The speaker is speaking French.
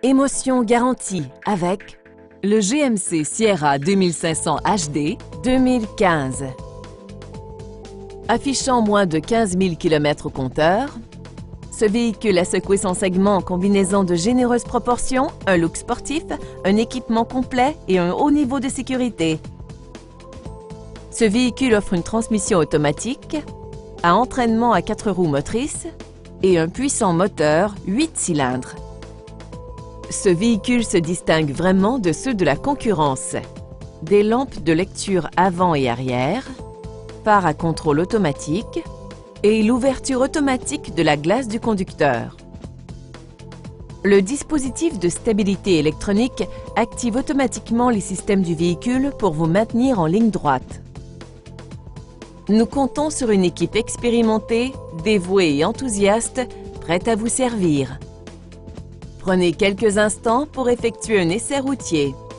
Émotion garantie avec le GMC Sierra 2500 HD 2015. Affichant moins de 15 000 km au compteur, ce véhicule a secoué son segment en combinaison de généreuses proportions, un look sportif, un équipement complet et un haut niveau de sécurité. Ce véhicule offre une transmission automatique, à entraînement à 4 roues motrices et un puissant moteur 8 cylindres. Ce véhicule se distingue vraiment de ceux de la concurrence. Des lampes de lecture avant et arrière, phare à contrôle automatique et l'ouverture automatique de la glace du conducteur. Le dispositif de stabilité électronique active automatiquement les systèmes du véhicule pour vous maintenir en ligne droite. Nous comptons sur une équipe expérimentée, dévouée et enthousiaste, prête à vous servir. Prenez quelques instants pour effectuer un essai routier.